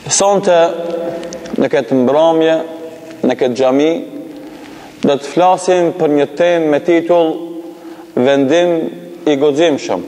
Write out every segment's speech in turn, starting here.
Sonte në këtë mbrëmje, në këtë xhami, do të flasim për një temë me titull Vendim i guximshëm.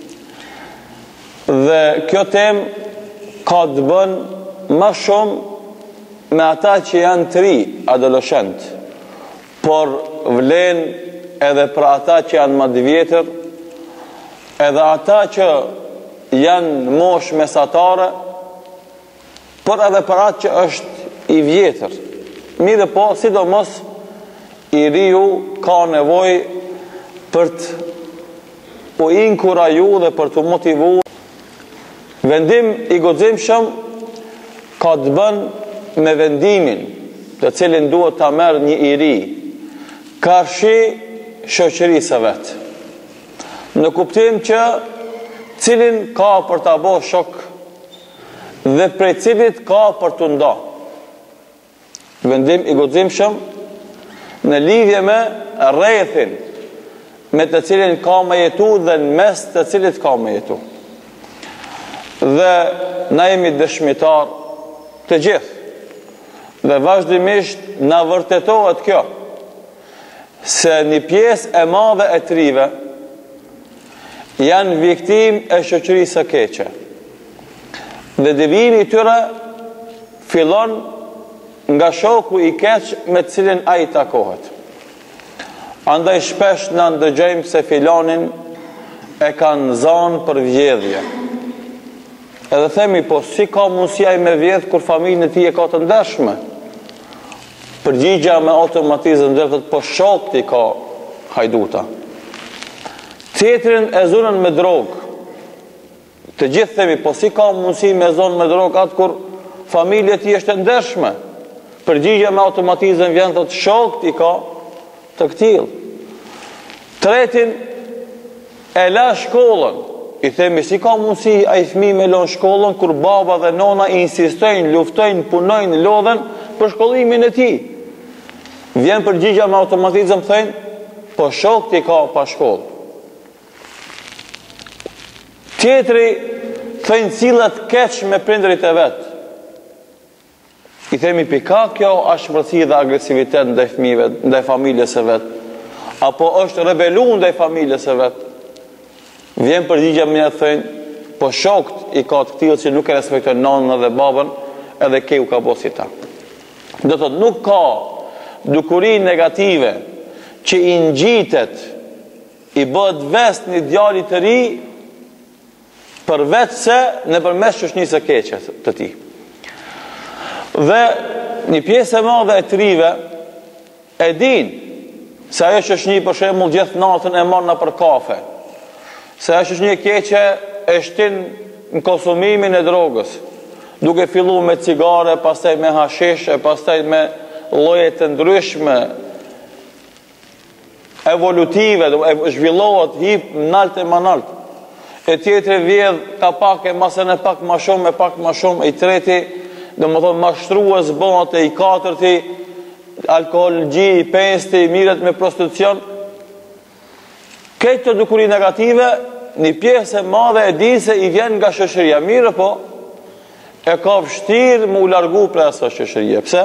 Dhe kjo temë ka të bën më shumë me ata që janë të ri, adoleshent, por vlen edhe për ata që janë më të vjetër, edhe ata që janë moshë mesatare, por edhe për atë që është i vjetër. Mirë po, sidomos i riu ka nevojë për të u inkuraju dhe për të motivu. Vendim i guximshëm ka të bën me vendimin të cilin duhet ta merr një i ri karshi shoqërisë së vet. Në kuptim që cilin ka për ta bërë shok dhe prej cilit ka për të nda. Vendim i guximshëm në lidhje me rrethin me të cilin ka me jetu dhe në mes të cilit ka me jetu. Dhe na jemi dëshmitar të gjithë dhe vazhdimisht na vërtetohet kjo se një pjesë e madhe e trive janë viktim e shoqërisë së keqe. Dhe devijimi i tyre fillon nga shoku i keq me të cilin ai takohet. Andaj shpesh na ndëgjojmë se filanin e kanë zanë për vjedhje. Edhe themi, po si ka mundësia i me vjedh kur familjen e tij e ka të ndershme? Përgjigja me automatizëm dhe thot, po shokti ka hajduta. Tjetrin e zunën me drogë. Të gjithë themi, po si ka mundësi me zonë me drogë atë kur familja e tij është e ndershme? Përgjigja me automatizëm vjen thot, shokti ka të këtill. Tretin e la shkollën. I themi, si ka mundësi ai fëmijë me lën shkollën kur baba dhe nona insistojnë, luftojnë, punojnë, lodhen për shkollimin e tij. Vjen përgjigja me automatizëm thënë, po shokti ka pa shkollë. Tjetri thënë sillet keq me prindërit e vet. I themi, pika kjo ashmërsi dhe agresivitet ndaj fëmijëve, ndaj familjes së vet, apo është rebelu ndaj familjes së vet. Vjen përgjigja me thënë, po shokt i ka të këtillë që nuk e respektojnë nonën dhe babën, edhe keu ka bosi ta. Do të thotë, nuk ka dukuri negative që i ngjitet, i bëhet vest një djalë të ri përveç se nëpërmes shoqënisë së keqe të tij. Dhe një pjesë e madhe e trive e din se ajo shoqëni për shembull gjithë natën e marr për kafe. Se ajo shoqëni e keqe e shtin në konsumimin e drogës, duke filluar me cigare, pastaj me hashish, pastaj me lloje të ndryshme evolutive, zhvillohet hip nalt e manalt. E tjetri vjedh ka pak e masën e pak më shumë, e pak më shumë, i treti domethënë mashtrues bëhet, i katërti alkoolgji, i pesti, miret me prostitucion. Këtë dukuri negative, një pjesë e madhe e di se i vjen nga shoqëria. Mirë po, e ka vështirë më u largu prej asaj shoqërie. Pse?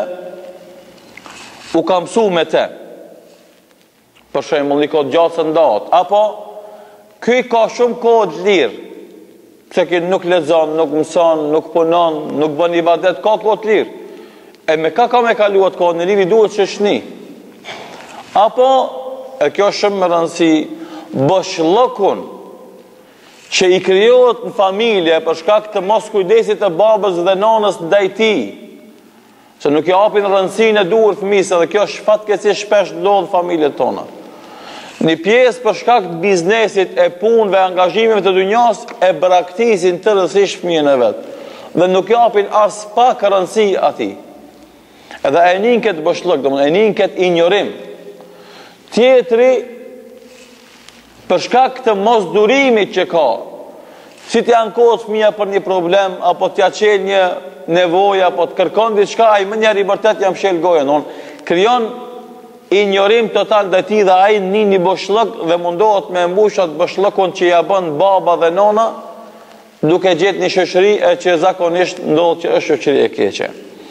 U ka mësu me te. Për shembull, një kohë gjatë së ndatë. Apo, ky ka shumë kohë të lirë. Pse ky nuk lexon, nuk mëson, nuk punon, nuk bën ibadet, ka kohë të lirë. E me ka me kaluat kohë në livi duhet shoqëni. Apo, e kjo shumë më rëndësi, boshllokun që i krijohet në familje për shkak të mos kujdesit të babës dhe nonës ndaj tij, se nuk i japin rëndësinë e duhur fëmijës, dhe kjo fatkeqësisht shpesh ndodh në familjet tona. Një pjesë për shkak të biznesit, e punëve, angazhimeve të dunjas e braktisin tërësisht fëmijën e vet dhe nuk i japin as pak rëndësi atij. Edhe e nin këtë boshllok, domethënë e nin këtë injorim. Tjetri për shkak të mosdurimit që ka, si të ankohet fëmia për një problem, apo t'ja çel një nevojë, apo të kërkon diçka, ai më njëri vërtet jam shel gojën, krijon injorim total ndaj tij dhe ai një boshllok dhe mundohet me mbush atë boshllokun që ja bën baba dhe nona duke gjetë një shoqëri e që zakonisht ndodh që është shoqëri e keqe.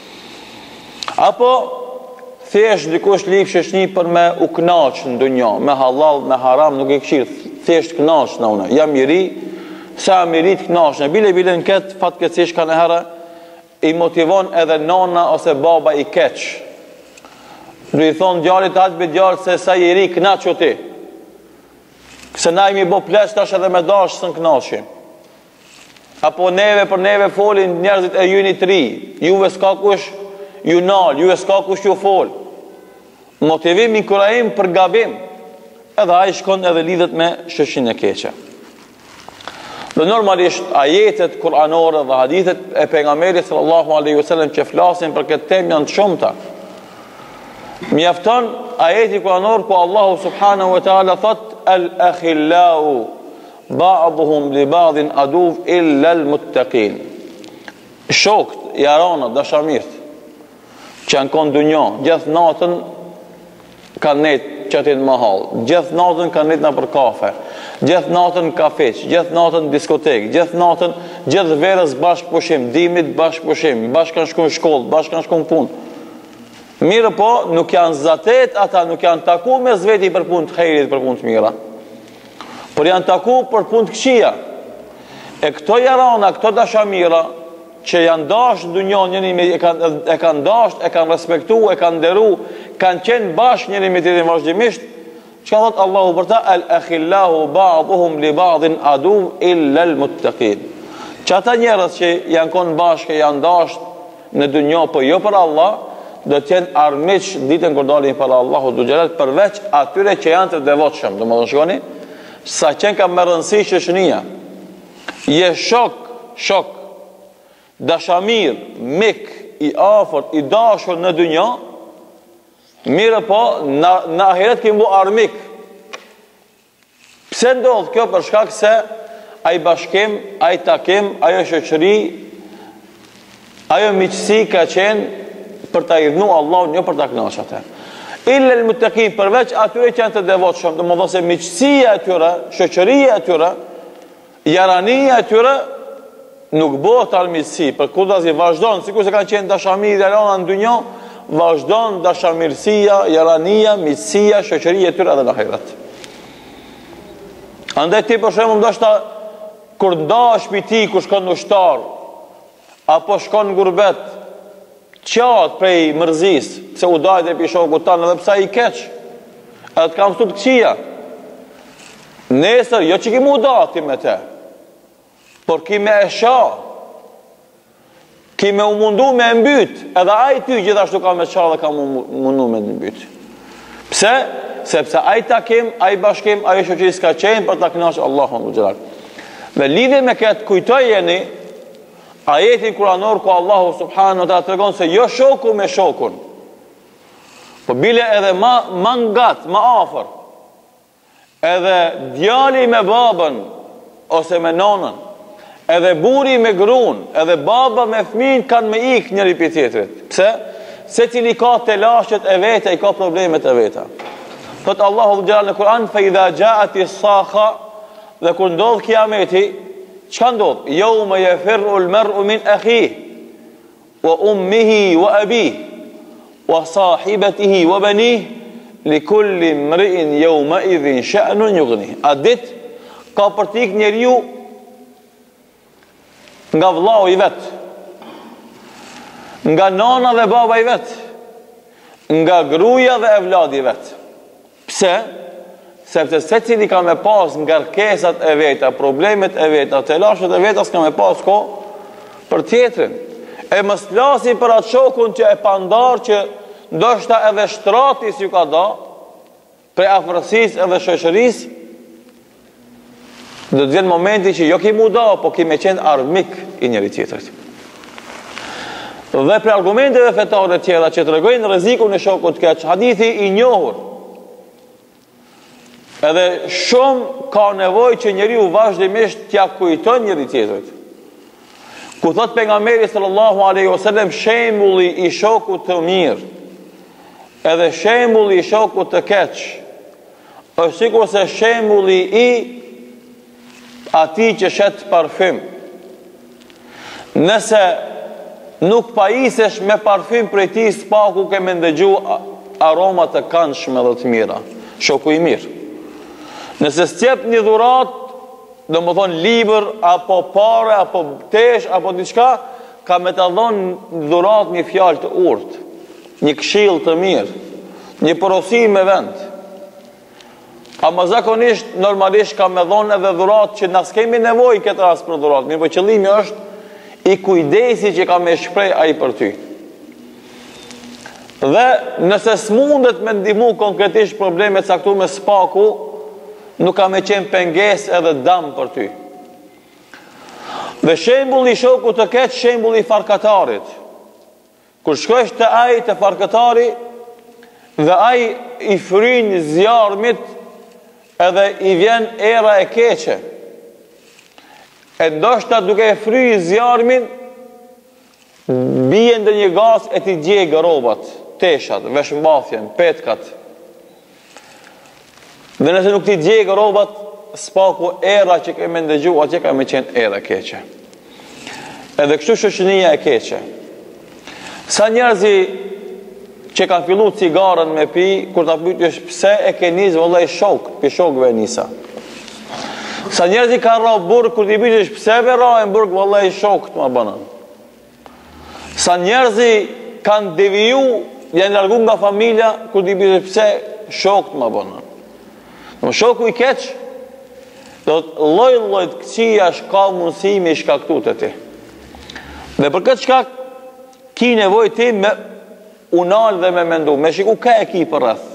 Apo thjesht dikush lip shoqëni për me u kënaq në dunjë, me halal, me haram, nuk e këshir, thjesht kënaq në unë. Jam i ri, sa jam i ri të kënaq. Në bile në këtë fatkeqësisht kanë herë i motivon edhe nona ose baba i keq. Do i thon djalit atë me djalë se sa i ri kënaq o ti. Se na imi bo pleç tash edhe me dash së në kënaqim. Apo neve për neve folin njerëzit e juni të ri. Juve s'ka kush ju nal, juve s'ka kush ju fol. Motivim i kurajim për gabim. Edhe ai shkon edhe lidhet me shoqin e keqe. Dhe normalisht ajetet kuranore dhe hadithet e pejgamberit sallallahu alaihi wasallam që flasin për këtë temë janë të shumta. Mjafton ajeti kuranor ku Allahu subhanahu wa taala thot al-akhillau ba'dhum li ba'dhin aduw illa al-muttaqin. Shokt, jarana, dashamirt që janë konë dunjo, gjithë natën kanë net qatin mahal, gjithë natën kanë net në për kafe, gjithë natën kafeq, gjithë natën diskotek, gjithë natën, gjithë verës bashkë pushim, dimit bashkë pushim, bashkë kanë shku në shkollë, bashkë kanë shku në punë. Mirë po, nuk janë zatet ata, nuk janë taku me zveti për punë të hejrit, për punë të mira. Por janë taku për punë të këqia. E këto jarana, këto dashamira, që janë dasht në dunjon njëri me e kanë dasht, e kanë respektu, e kanë nderu, kanë qenë bashkë njëri me tjetrin vazhdimisht, çka thot Allahu për ta al-akhillahu ba'dhum li ba'dhin aduw illa al-muttaqin. Që ata njerëz që janë konë bashkë, janë dasht në dunjo, po jo për Allah, do të jenë armiq ditën kur dalin për Allahu xhalal përveç atyre që janë të devotshëm. Domethënë shikoni, sa qenë ka më rëndësi shoqënia. Je shok, dashamir, mik, i afërt, i dashur në dunjë, mirë po, në ahiret kemi bu armik. Pse ndodh kjo? Për shkak se ai bashkim, ai takim, ajo shoqëri, ajo miqësi ka qenë për ta idhnu Allahun, jo për ta kënaqur atë. Illa al-muttaqin, përveç atyre që janë të devotshëm, domethënë se miqësia e tyre, shoqëria e tyre, jarania e tyre nuk bëhet armiqësi, për kundazi vazhdon, sikur se kanë qenë dashamirë jarana në dunjë, vazhdon dashamirësia, jarania, miqësia, shoqëria e tyre edhe në ahiret. Andaj ti për shembull ndoshta kur ndash mbi ti ku shkon në ushtar, apo shkon në gurbet, qatë prej mërzis, se u dajt e pishoku tanë edhe psa i keq, edhe të kam stu të këqia. Nesër, jo që ki mu dati me te, por ki me esha, ki me u mundu me mbyt, edhe aj ty gjithashtu ka me qa dhe ka mundu me mbyt. Pse? Sepse aj takim, aj bashkim, aj shoqëris ka qenë për ta kënaqur Allahun xhalal. Me lidhje me këtë kujtojeni ajetin kuranor ku Allahu subhanahu wa taala tregon se jo shoku me shokun, po bile edhe ma ngat, ma afër, edhe djali me babën ose me nonën, edhe buri me gruan, edhe baba me fëmijën kanë me ik njëri prej tjetrit. Pse? Secili ka telashet e veta, i ka problemet e veta. Thot Allahu xhalal në Kur'an, fa idha ja'at as-sakha, dhe kur ndodh kiameti, çka ndodh? Yawma yafirru al-mar'u min akhihi wa ummihi wa abihi wa sahibatihi wa banihi li kulli imri'in yawma idhin sha'nun yughnihi. A dit ka përtik njeriu nga vllau i vet, nga nana dhe baba i vet, nga gruaja dhe evladi i vet. Pse? Sepse secili ka me pas ngarkesat e veta, problemet e veta, telashet e veta, s'ka me pas ko për tjetrin. E mos flasi për atë shokun që e pandar, që ndoshta edhe shtratis ju ka da, prej afërsis edhe shoqëris, do të vjen momenti që jo ki mu da, po ki me qenë armik i njëri tjetrit. Dhe për argumenteve fetare tjera që të regojnë rrezikun e shokut keq, hadithi i njohur, edhe shumë ka nevojë që njeriu vazhdimisht t'ia kujton njëri tjetrit. Ku thot pejgamberi sallallahu alaihi wasallam, shembulli i shokut të mirë, edhe shembulli i shokut të keq, është sikur se shembulli i atij që shet parfym, Nëse nuk pajisesh me parfym prej ti, spaku ke me ndëgju aromat të këndshme dhe të mira. Shoku i mirë. Nëse s'jep një dhurat, do më thonë libër, apo pare, apo tesh, apo diçka, ka me të dhonë dhurat një fjalë të urtë, një këshill të mirë, një porosi me vend. Ama zakonisht, normalisht ka me dhonë edhe dhurat që nas kemi nevoj këtë ras për dhurat. Mirë, për qëllimi është i kujdesi që ka me shprej aji për ty. Dhe nëse s'mundet me ndihmu konkretisht probleme caktuar me spaku, nuk ka me qenë penges edhe dam për ty. Dhe shembulli i shoku të ketë shembulli i farkatarit. Kur shkojsh të aji të farkatari dhe aji i fryn zjarmit edhe i vjen era e keqe. E ndoshta duke e fry zjarmin bie ndë një gaz e ti djegë robat, teshat, veshmbathjen, petkat. Dhe nëse nuk ti djegë robat, spaku era që keme ndëgju, atje ka me qenë era keqe. Edhe kështu shoqënia e keqe. Sa njerëzi që kanë fillu cigaren me pi, kur ta pyetësh pse e ke nis, vëllai shok, pi shokëve nisa. Sa njerëzi kanë ra burg, kur ti pyetësh pse ve ra në burg, vëllai shokët ma bënën. Sa njerëzi kanë deviju, janë largu nga familja, kur ti pyetësh pse, shokët ma bënën. Në shoku i keq, do të lloj të këqia shka mundësi me i shkaktu të ti. Dhe për këtë shkak, ki nevoj ti me unal dhe me mendu, me shiku ka e ki për rreth.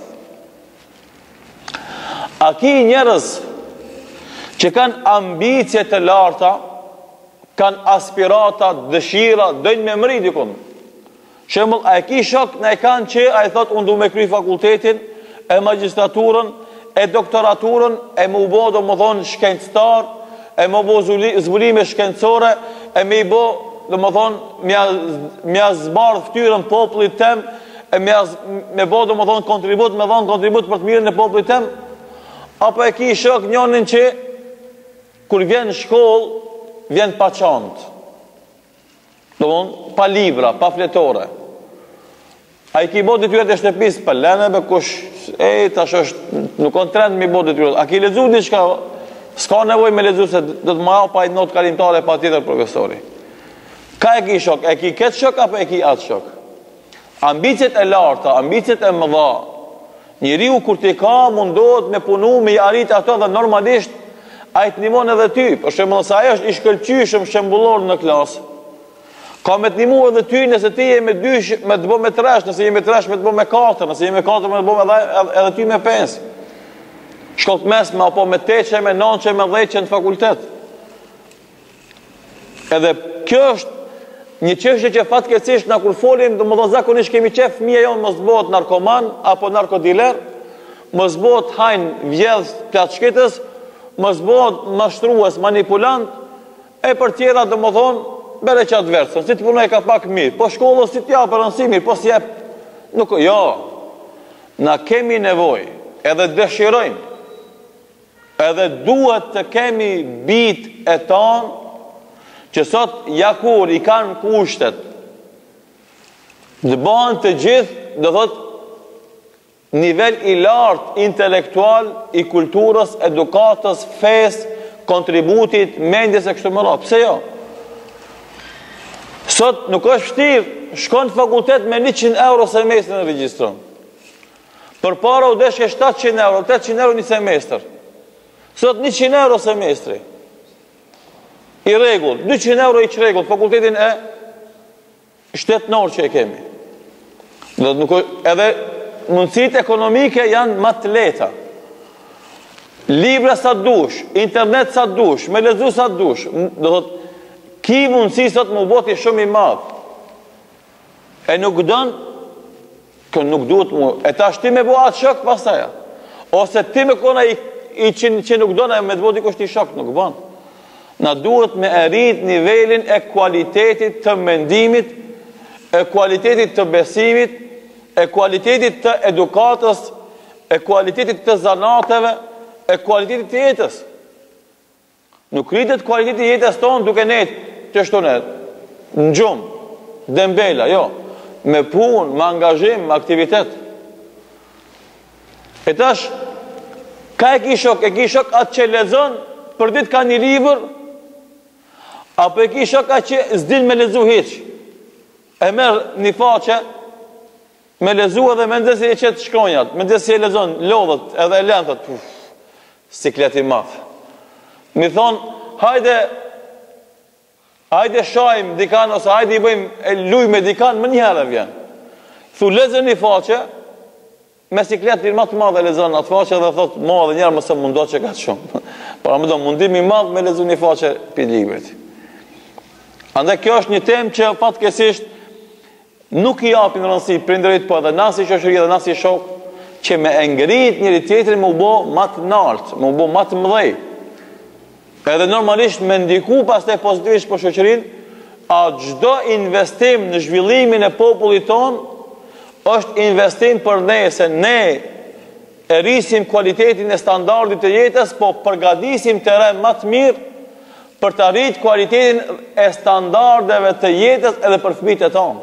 A ki njerëz që kanë ambicje të larta, kanë aspirata, dëshira, dojnë me mri dikun. Shembull, a e ki shok në e kanë që a i thot unë du me kry fakultetin, e magistraturën, e doktoraturën, e më u bo do më thonë shkencëtar, e më bo zbulime shkencore, e me i bo do më thonë mja zbardh ftyrën popullit tem, e me bo do më thonë kontribut, me thonë kontribut për të mirën e popullit tem, apo e ki shok njonin që kur vjen në shkollë, vjen pa çantë. Do më pa libra, pa fletore. A i ki bo detyrat e shtëpis, për leneve, kush, tash është, nuk on trend mi bo detyrat. A ki lezu diçka, s'ka nevoj me lezu se do të ma pa i notë kalimtare pa tjetër profesori. Ka e ki shok, e ki këtë shok, apo e ki atë shok? Ambicjet e larta, ambicjet e mëdha, njeriu kur ti ka mundohet me punu, me i arrit ato dhe normalisht, a i të nimon edhe ty, për shembull nëse ajo është i shkëlqyshëm shembullor në klasë. Ka me të nimu edhe ty nëse ti je me dysh, me të bo me tresh, nëse je me tresh me të bo me 4, nëse je me 4 me të bo me edhe ty me 5. Shkollë të mesme, apo me 8, me 9, me 10 në fakultet. Edhe kjo është një çështje që fatkeqësisht na kur folim, domethënë zakonisht kemi qef fëmia jon mos bëhet narkoman apo narkodiler, mos bëhet hajn vjedh plaçketës, mos bëhet mashtrues, manipulant, e për tjera domethënë bere qatë versën, si të punoj ka pak mirë, po shkollës si t'ja për nësi mirë, po si jep, nuk, jo, na kemi nevoj, edhe dëshirojmë, edhe duhet të kemi bit e tanë, që sot jakur i kanë kushtet, dhe banë të gjithë, dhe thot, nivel i lartë intelektual, i kulturës, edukatës, fes, kontributit, mendjes e kështu më radhë, pse jo? Sot nuk është vështirë, shkon të fakultet me 100 euro semestrin në regjistron. Për para u deshke 700 euro, 800 euro një semestr. Sot 100 euro semestri. I regull, 200 euro i çregull, fakultetin e shtetënor që e kemi. Edhe mundësit ekonomike janë më të lehta. Libra sa dush, internet sa dush, me lezu sa dush. Do thotë, ki mundësi sot më boti shumë i madhë. E nuk dënë, kë nuk duhet mu, e ta shti me bo atë shok pasaja. Ose ti me kona i që nuk dënë, e me të boti kushti shok, nuk banë. Na duhet me erit nivelin e kualitetit të mendimit, e kualitetit të besimit, e kualitetit të edukatës, e kualitetit të zanateve, e kualitetit të jetës. Nuk rritet kualiteti i jetës tonë duke netë, që shtonet. në gjumë, dembela, jo, me punë, me angazhim, me aktivitet. E tash, ka e ki shok? E ki shok atë që lexon, për ditë ka një libër, apo e ki shok atë që s'din me lezu hiç? E merr një faqe, me lezu edhe me ndesi e qëtë shkronjat, me ndesi e lezon, lodhët, edhe e lentët, siklet i madh. Mi thonë, hajde shajmë dikan, ose hajde i bëjmë e lujmë dikan, më njëherë vjen. Thu, lezën një faqe, me siklet i madh të madh e lezon atë faqe, dhe thotë, ma dhe njerë mëse mundo që ka të shumë. Para më do, mundimi madh me lezu një faqe për librit. Andaj kjo është një temë që fatkesisht nuk i japin rëndësi prindërit, po edhe nasi shoqëri dhe nasi shok, që me ngrit njëri tjetrin më u bë më të lartë, më u bë më të mëdhej. Edhe normalisht me ndiku pastaj pozitivisht për shoqërinë, a çdo investim në zhvillimin e popullit ton është investim për ne, se ne e rrisim cilëtetin e standardit të jetës, po përgatisim terren më të mirë për të arritur cilëtetin e standardeve të jetës edhe për fëmijët e tonë.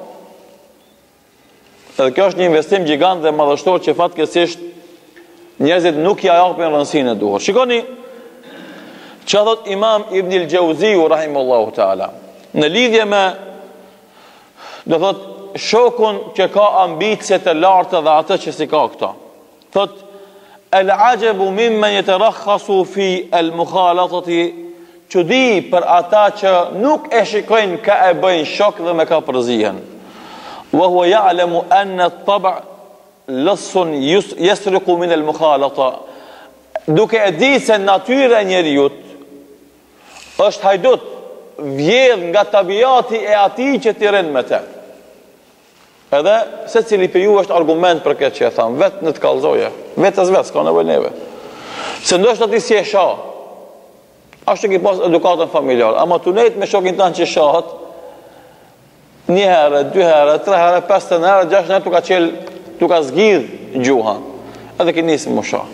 Edhe kjo është një investim gjigant dhe madhështor që fatkesisht njerëzit nuk ja japin rëndësinë e duhur. Shikoni çfarë thot Imam Ibn al-Jauziu rahimahullahu taala në lidhje me, do thot, shokun që ka ambicie të larta dhe atë që si ka këto. Thot al-ajabu mimman yatarakhasu fi al-mukhalatati, çudi për ata që nuk e shikojnë ka e bëjnë shok dhe me ka përzihen. وهو يعلم أن الطبع لص يسرق من المخالطة. Duke e di se natyra e njeriut është hajdut, vjedh nga tabiati e atij që t'i rën me te. Edhe se cili për ju është argument për këtë që e thamë, vetë në të kallëzoje, vetës vetë, s'ka nevojë neve. Se ndoshta ti si e shah, ashtu ki pas edukatën familjar, ama tu nejt me shokin tanë që shahat, një herë, dy herë, tre herë, 5 herë, 6 herë, tu ka zgjidh gjuha, edhe ki nisë më shah.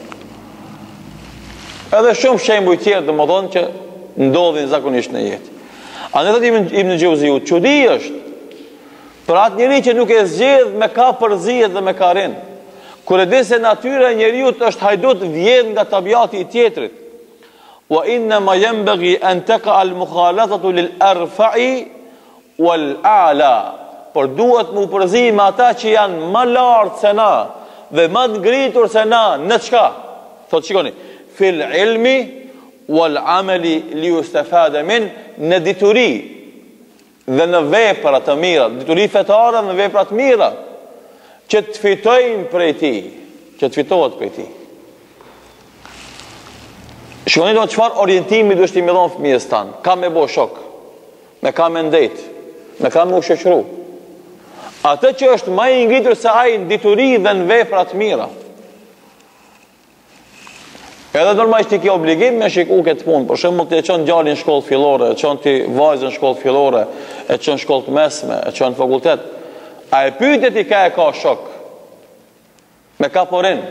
Edhe shumë shembuj tjerë dhe më thonë që ndodhin zakonisht në jetë. A në të Ibn Jauziu, çudi është për atë njeri që nuk e zgjedh me ka përzihet dhe me ka rinë. Kur e di se natyra e njeriut është hajdut vjedh nga tabiati i tjetrit. Wa innama yanbaghi an taqa al-mukhalatatu lil-arfa'i wal-a'la. Por duhet mu përzi me ata që janë më lartë se na dhe më të ngritur se na në çka? Thotë shikoni, fil ilmi wal-amali li yustafada min, në dituri dhe në vepra të mira, dituri fetare dhe në vepra të mira, që të fitojnë prej ti, që të fitohet prej ti. Shikoni do çfarë orientimi duhet t'i dhon fëmijës tan, ka me bo shok, me ka me ndet, me ka me u shoqëru. Atë që është më i ngritur se ai në dituri dhe në vepra të mira. Edhe normalisht ti ke obligim me shiku këtë punë, për shembull ti e çon djalin në shkollë fillore, e çon ti vajzën në shkollë fillore, e çon në shkollë të mesme, e çon në fakultet. A e pyetet i ka e ka shok? Me ka porin?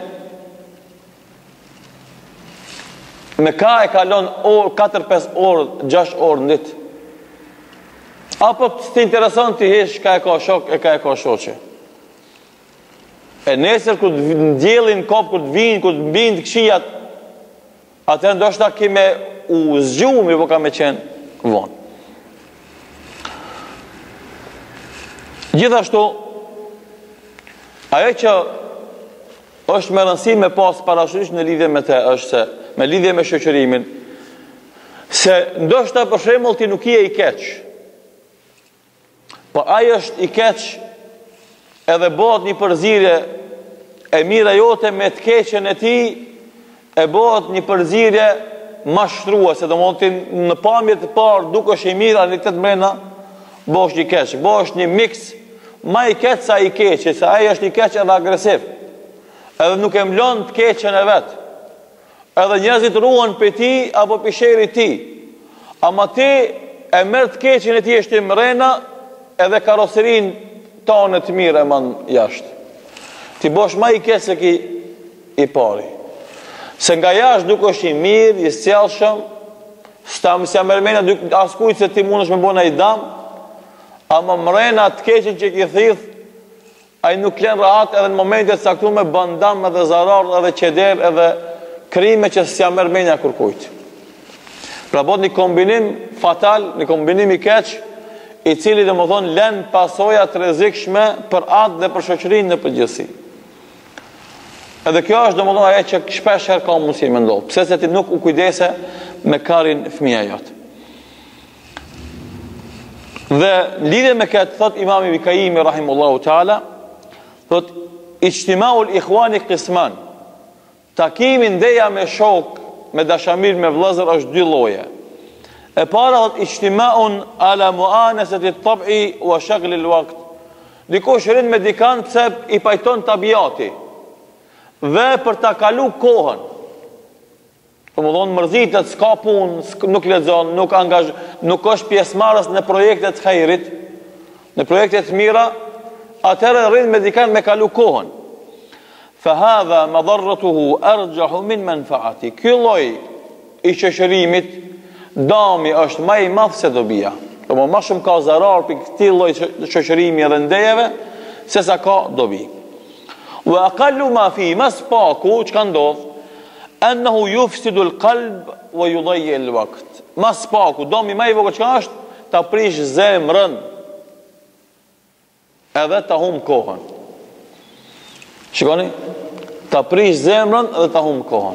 Me ka e kalon orë, 4-5 orë, 6 orë në ditë? Apo të intereson të hesh ka e ka shok, e ka e ka shoqe? E nesër kur të ndjellin kop, kur të vinë, kur të mbinë të këshijat, atë ndoshta kime u zgjumi, po ka me qenë vonë. Gjithashtu, ajo që është me rëndësi me pas parasysh në lidhje me te, është se, me lidhje me shoqërimin, se ndoshta për shembull ti nuk je i keq, po ai është i keq edhe bëhet një përzierje e mira jote me të keqen e tij, e bëhet një përzierje mashtruese, domethënë në pamje të parë dukesh i mirë, realitet mbrenda bëhesh i keq, bëhesh një miks më i keq sa i keq, se ai është i keq edhe agresiv. Edhe nuk e mlon të keqen e vet. Edhe njerëzit ruan për ti apo për sherit ti. Ama ti e merr të keqen e ti është i mrena, edhe karoserin tonë të mirë e man jashtë. Ti bosh më i keq se ki i pari. Se nga jashtë duke është i mirë, i sjellshëm, s'ta më s'ja mërmena askujt se ti mundesh me bona i dam, ama mrena të keqen që ki thith, ai nuk len rahat edhe në momentet caktuar me bandam edhe zarar edhe qeder edhe krime që s'ja merr mendja kërkujt. Pra bot një kombinim fatal, një kombinim i keq, i cili domethënë lën pasoja të rrezikshme për atë dhe për shoqërinë në përgjithësi. Edhe kjo është domethënë ajo që shpesh herë ka mundësi me ndodh. Pse se ti nuk u kujdese me karin fëmia jot. Dhe lidhe me këtë thot Imam Ibn Qayyim rahimullahu taala, thot ijtimaul ikhwani qisman. Takimi ndeja me shok, me dashamir, me vëllezër është dy lloje. E para thot ijtimaun ala muanasati at-tab'i wa shaghl al-waqt. Dikush rin me dikan pse i pajton tabiati dhe për ta kalu kohën. Domethënë mërzitet, s'ka punë, nuk lexon, nuk është pjesëmarrës në projekte të hajrit, në projekte të mira, atëherë rrin me dikan me kalu kohën. Fa hadha madarratuhu arjahu min manfaati. Ky lloj i shoqërimit dami është më i madh se dobia. Domethënë më shumë ka zarar për këtë lloj shoqërimi edhe ndejeve se sa ka dobi. Wa aqallu ma fi maspaku çka ndodh annahu yufsidu al-qalb wa yudayyi al-waqt. Maspaku domi më i vogël çka është ta prish zemrën edhe ta humb kohën. Shikoni, ta prish zemrën edhe ta humb kohën.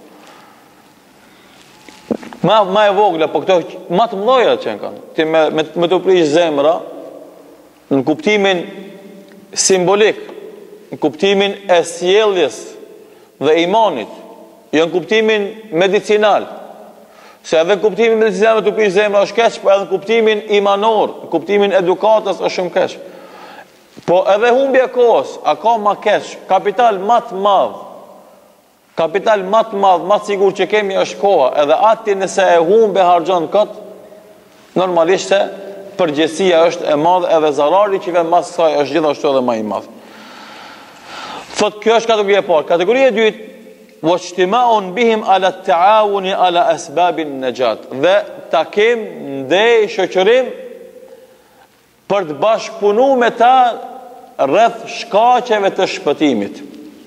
Ma e vogla, po këto ma të mdoja që në kanë. Ti me të prish zemra në kuptimin simbolik, në kuptimin e sjelljes dhe imanit, jo në kuptimin medicinal. Se edhe në kuptimin medicinal me të prish zemra është keq, po edhe në kuptimin imanor, në kuptimin edukatës është shumë keq. Po edhe humbja kohës, a ka ma keq, kapital ma të madh, ma të sigur që kemi është koha, edhe ati nëse e humbe harxhon këtë, normalisht se përgjegjësia është e madh edhe zarari që vjen mas kësaj është gjithashtu edhe më i madh. Thot kjo është kategoria e parë. Kategoria e dytë, wajtima'un bihim ala at-ta'awuni ala asbabin najat. Dhe takim ndej shoqërim për të bashkëpunuar me ta rreth shkaqeve të shpëtimit.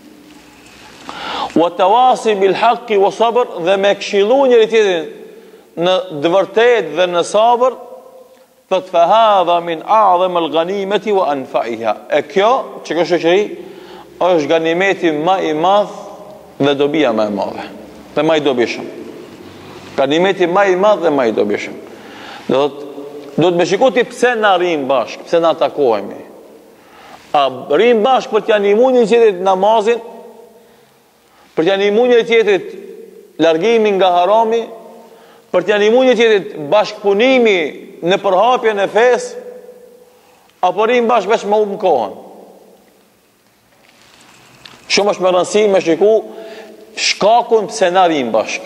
Wa tawasi bil haqqi wa sabr, dhe me këshillu njëri tjetrin në vërtet dhe në sabër, thot fa hadha min a'zam al-ghanimati wa anfa'iha. E kjo që kjo shoqëri është ganimeti më i madh dhe dobia më e madhe. Dhe më i dobishëm. Ganimeti më i madh dhe më i dobishëm. Do të më shikoti pse na rrim bashk, pse na takohemi. A rrim bashk për t'ja ndihmuar një tjetrit namazin, për t'ja ndihmuar një tjetrit largimin nga harami, për t'ja ndihmuar një tjetrit bashkëpunimi në përhapjen e fesë, apo rrim bashk vetëm me humb kohën. Shumë është më rëndësi me shiku shkakun pse na rrim bashk.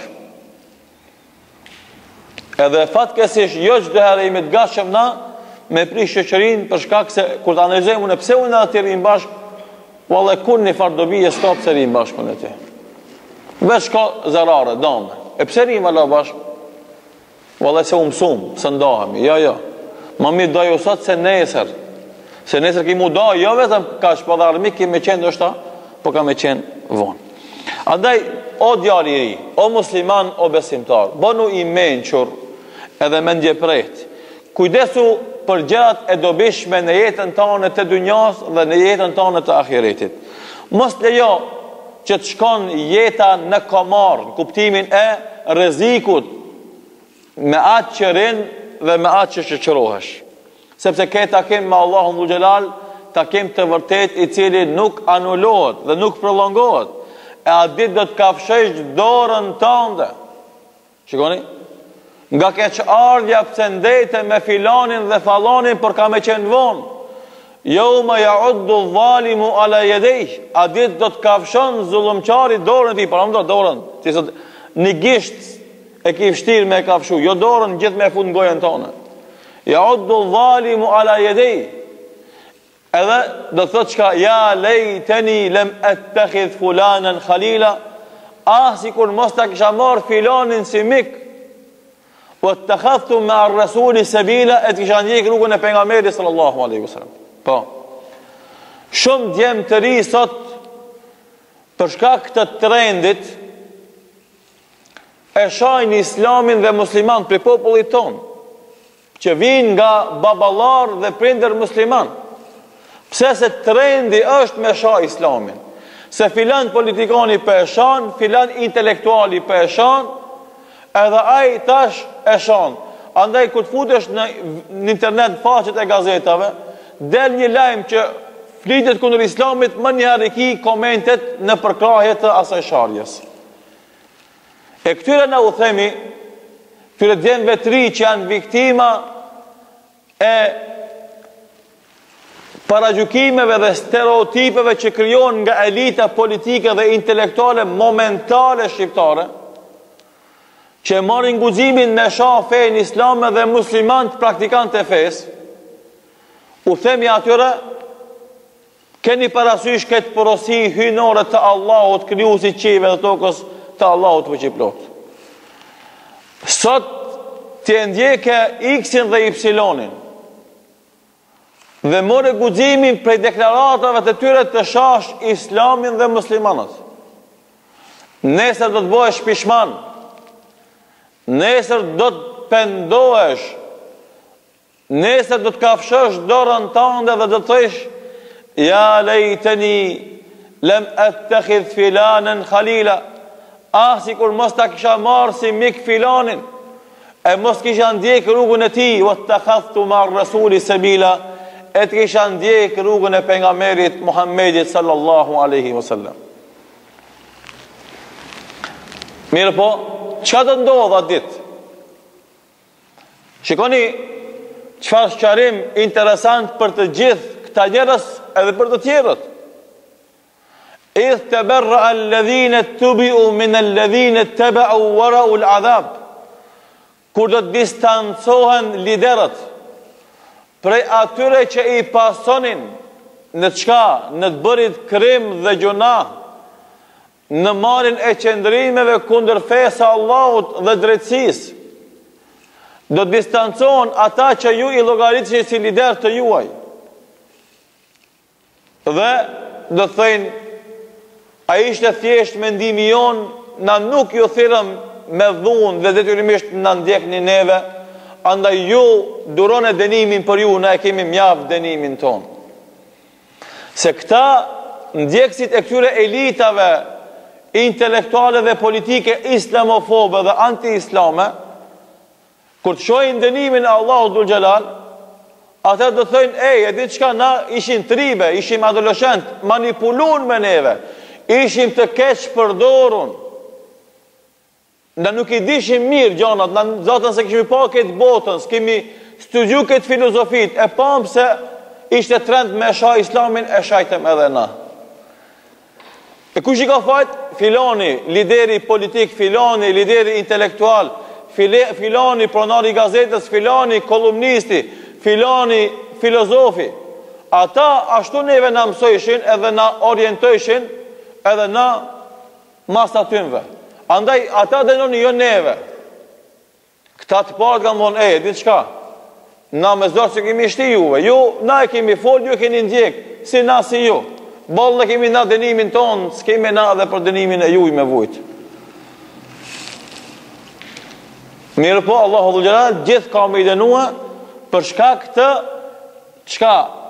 Edhe fatkeqësisht jo çdo herë jemi të gatshëm na me prish shoqërinë për shkak se kur ta analizojmë ne pse unë atë rrim bashk, vallahi kur në fardobi e stop se rrim bashk me ti. Veç ka zarare, dome. E pse rrim valla bashk? Vallahi se u mësum, se ndahemi. Jo. Ma mirë do ju sot se nesër. Se nesër kemi u do, jo vetëm ka shpadharmi kemi qenë ndoshta, po ka me qenë vonë. Andaj, o djali i ri, o musliman, o besimtar, bënu i menqur edhe me ndjeprejt. Kujdesu për gjërat e dobishme në jetën tonë të dunjas dhe në jetën tonë të ahiretit. Mos lejo që të shkon jeta në komar, në kuptimin e rrezikut me atë që rin dhe me atë që shoqërohesh. Sepse ke takim me Allahun dhul xhelal, takim të vërtet i cili nuk anulohet dhe nuk prolongohet. E a ditë do të kafshësh dorën tënde. Shikoni? Nga keqardhja pse ndete me filanin dhe fallanin për ka me qenë vonë. Yawma ya'uddu adh-dhalimu ala yadayhi. A ditë do të kafshon zullumçari dorën e tij, para dorën. Ti sot një gisht e ke vështirë me kafshu, jo dorën gjithë me fut në gojën tonë. Ya'uddu adh-dhalimu ala yadayhi. Edhe do të thotë çka ja lejteni lem attakhidh fulanan khalila, sikur mos ta kisha marr filanin si mik. wattakhadhtum ma'a ar-rasuli sabila, e të kisha ndjek rrugën e pejgamberit sallallahu alaihi wasallam. Po. Shumë djemë të ri sot për shkak të trendit e shajnë islamin dhe musliman për popullit ton, që vinë nga baballar dhe prindër musliman. Pse se trendi është me shah islamin. Se filan politikani për e shan, filan intelektuali për e shan, edhe ai tash e shan. Andaj ku të futesh në internet faqet e gazetave, del një lajm që flitet kundër islamit, më njëherë i ki komentet në përkrahje të asaj sharjes. E këtyre na u themi, këtyre djemve të ri që janë viktima e paragjykimeve dhe stereotipeve që krijon nga elita politike dhe intelektuale momentale shqiptare, që marrin guximin me shah fenë islame dhe muslimanët praktikantë e fesë, u themi atyre, keni parasysh këtë porosi hynore të Allahut, krijuesit qive dhe tokës, të Allahut fuqiplot. Sot të ndjeke X-in dhe Y-in dhe more guximin prej deklaratave të tyre të shash islamin dhe muslimanët. Nesër do të bëhesh pishman, nesër do të pendohesh, nesër do të kafshësh dorën tënde dhe do të thosh ja lejteni lem attakhidh filanan khalila, si kur mos ta kisha marrë si mik filanin, e mos kisha ndjek rrugën e tij, wattakhadhtu ma'a ar-rasuli sabila, e të kisha ndjek rrugën e pejgamberit Muhammedit sallallahu alaihi wasallam. Mirë po, çka do ndodh atë ditë? Shikoni çfarë sqarim interesant për të gjithë këta njerëz edhe për të tjerët. إذ تبرأ الذين اتبعوا من الذين اتبعوا ورأوا العذاب. Kur do të distancohen liderët prej atyre që i pasonin në çka, në të bërit krim dhe gjuna, në marrjen e qëndrimeve kundër fesë Allahut dhe drejtësisë, do të distancohen ata që ju i llogaritni si lider të juaj. Dhe do të thënë, a ishte thjesht mendimi jon, na nuk ju thirrëm me dhunë dhe detyrimisht na ndjekni neve, andaj ju duroni dënimin për ju, na e kemi mjaft dënimin ton. Se këta ndjekësit e këtyre elitave intelektuale dhe politike islamofobe dhe anti-islame, kur të shohin dënimin e Allahut dhul xhelal, ata do thënë, e di çka, na ishim tribe, ishim adoleshent, manipulun me neve, ishim të keq përdorun, nda nuk i dishim mirë gjanat, na zatën se kishim pa këtë botën, s'kemi studiu këtë filozofit, e pam se ishte trend me shah islamin, e shajtem edhe na. E kush i ka fajt? Filani, lideri politik, filani, lideri intelektual, filani, pronari gazetës, filani, kolumnisti, filani, filozofi. Ata ashtu neve na mësojshin edhe na orientojshin edhe na masatynve. Andaj, ata dënoni jo neve. Këta të parë kanë thonë, ditë shka, na me zorë që kemi shti juve, ju, na e kemi fol, ju e keni ndjek, si na si ju. Ballë dhe kemi na dënimin tonë, s'kemi na dhe për dënimin e juj me vujt. Mirë po, Allahu dhul xhelal gjithë ka me i dënua për shkak të çka?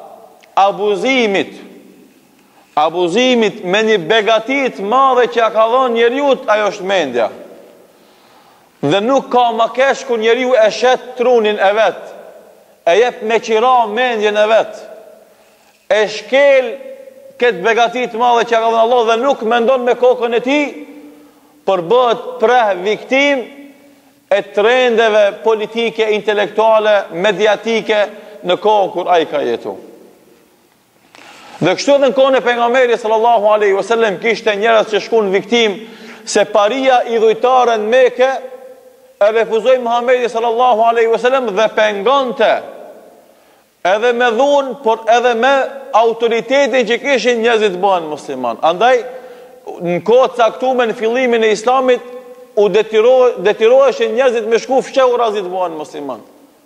Abuzimit me një begatit madhe që a ka dhënë njeriut, ajo është mendja. Dhe nuk ka më kesh kur njeriu e shet trunin e vet, e jep me qira mendjen e vet, e shkel këtë begatit madhe që a ka dhënë Allah dhe nuk mendon me kokën e tij, për bëhet preh viktim e trendeve politike, intelektuale, mediatike në kohën kur ai ka jetu. Dhe kështu edhe në kohën e pejgamberit sallallahu alaihi wasallam kishte njerëz që shkuan viktim se paria i dhujtare në Mekë e refuzoi Muhamedi sallallahu alaihi wasallam dhe pengonte edhe me dhunë, por edhe me autoritetin që kishin njerëzit bëhen musliman. Andaj në kohë caktuar në fillimin e Islamit u detiroheshin njerëzit me shku fshehurazi të bëhen musliman.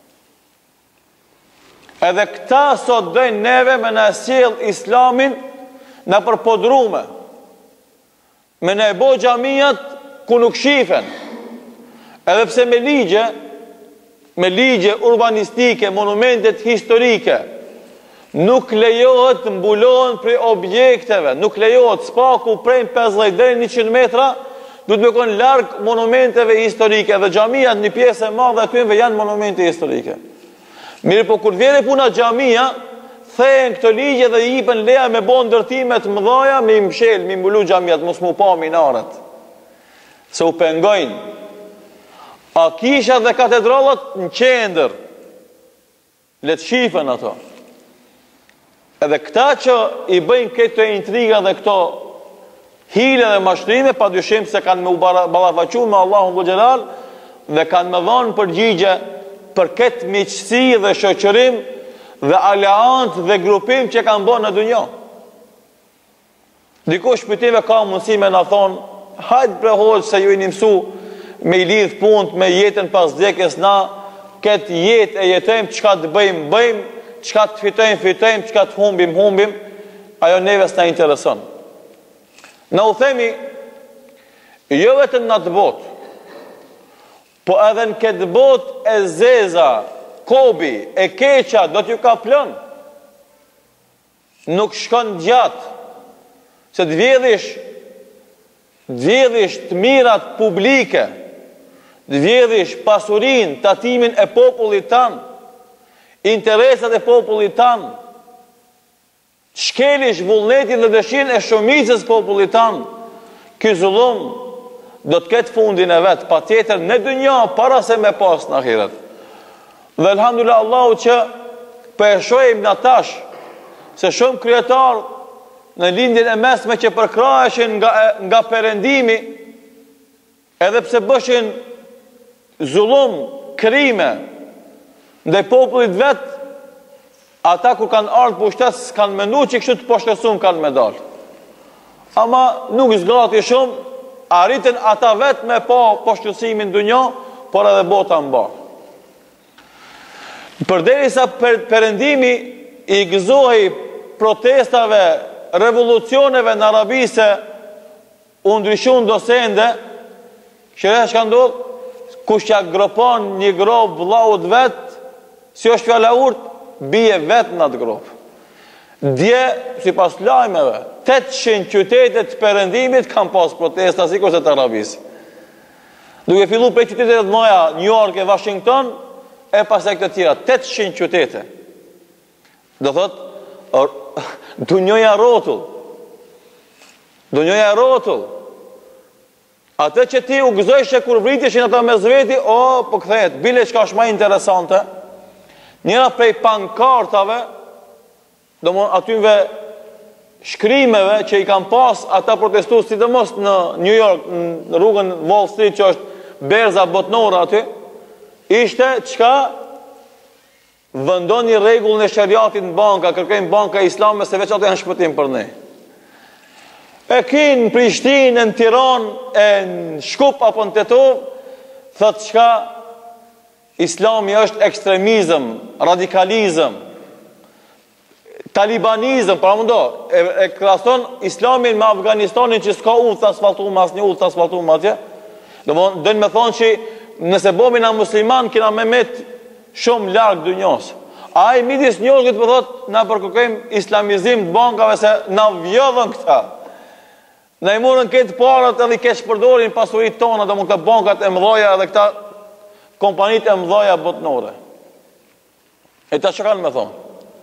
Edhe këta sot dojnë neve me na sjell islamin na përpodrume, me na e bo xhamijat ku nuk shifen. Edhe pse me ligje urbanistike, monumentet historike, nuk lejohet mbulohen prej objekteve, nuk lejohet spaku prej 50 deri 100 metra, duhet me konë larg monumenteve historike, dhe xhamia një pjesë e madhe atyve janë monumente historike. Mirë po kur vjen puna xhamia, thehen këto ligje dhe i jipen leja me bon ndërtime të mëdha, me i mshel, me mbulu xhamiat, mos mu pa minaret. Se u pengojnë. A kisha dhe katedrallat në qendër, le të shifen ato. Edhe këta që i bëjnë këto intriga dhe këto hile dhe mashtrime, pa dyshim se kanë me u ballafaqu me Allahun Dhul Xhelal dhe kanë me dhënë përgjigje për këtë miqësi dhe shoqërim dhe aleant dhe grupim që kanë bërë në dunjë. Dikush shpëtive ka mundësi me na thonë, hajtë bre hoxh se ju i mësu me i lidh punët me jetën pas vdekjes, na këtë jetë e jetojmë, çka të bëjmë, çka të fitojmë, çka të humbim, ajo neve s'na intereson. Në u themi, jo vetëm në të botë, po edhe në këtë botë e zeza, kobi, e keqa, do t'ju ka plën. Nuk shkon gjatë, se të vjedhish të mirat publike, të vjedhish pasurin, tatimin e popullit tanë, interesat e popullit tanë, shkelish vullnetin dhe dëshirën e shumicës popullit tanë, ky zullum do të ketë fundin e vetë, pa tjetër në dunja, para se me pas në ahiret. Dhe elhamdulillah Allahu që përshojmë në tash, se shumë kryetar në lindjen e mesme që përkraheshin nga perëndimi, edhe pse bëshin zullum, krime, ndaj popullit vetë, ata kur kanë ardhur pushtet kanë menduar që kështu të poshtësuar kanë me dalë. Ama nuk zgati shumë, arritën ata vetë me pa poshtësimin dunjë, por edhe bota mbar. Përderisa perëndimi i gëzohej protestave, revolucioneve në Arabisë, u ndryshon dosende, shëresh ka ndodhur, kush që gropon një grop vllaut vet, si është fjala urt, bie vetë në atë grop. Dje, si pas lajmeve, 800 qytetet perëndimit kanë pas protesta, si kurse të Arabisë. Duke fillu prej qytetet të mëdha, New York e Washington, e pas e këtë tjera, 800 qytete. Do thot, dunjoja rotull. Dunjoja rotull. Atë që ti u gëzojshe kur vriteshin ata me zveti, po kthehet, bile çka është më interesante. Njëra prej pankartave, domthon atyve shkrimeve që i kanë pas ata protestues, sidomos në New York, në rrugën Wall Street, që është berza botnore aty, ishte çka vendoni rregullën e shariatit në banka, kërkojnë banka islame se veç ato janë shpëtim për ne. E kinë në Prishtinë, në Tiranë, e në Shkup apo në Tetov, thëtë çka Islami është ekstremizëm, radikalizëm, talibanizëm, pra mundo, e krahason Islamin me Afganistanin që s'ka udhë të asfaltuar, asnjë udhë të asfaltuar atje. Dënë me thonë që nëse bomi na musliman, kena me met shumë larg dunjos. Ai midis njërgët për thotë, na përkërkojmë islamizim të bankave se na vjodhën këta. Na i morën këtë parat edhe i keq përdorin pasurit tona, dhe këta bankat e mëdhaja edhe këta kompanit e mëdhaja botnore. E ta që kanë me thonë?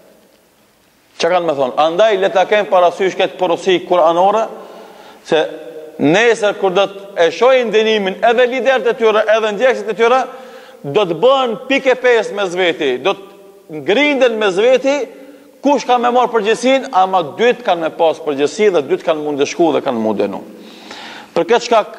Që kanë me thonë? Andaj le ta kemë parasysh këtë porosi kuranore, se nesër kur do të e shohin dënimin edhe liderët e tyre, edhe ndjekësit e tyre, do të bëhen pike pes me zveti, do të ngrinden me zveti, kush ka me marë përgjësin, ama dytë kanë me pas përgjësi dhe dytë kanë mund dëshku dhe kanë mund dënu. Për këtë shkak,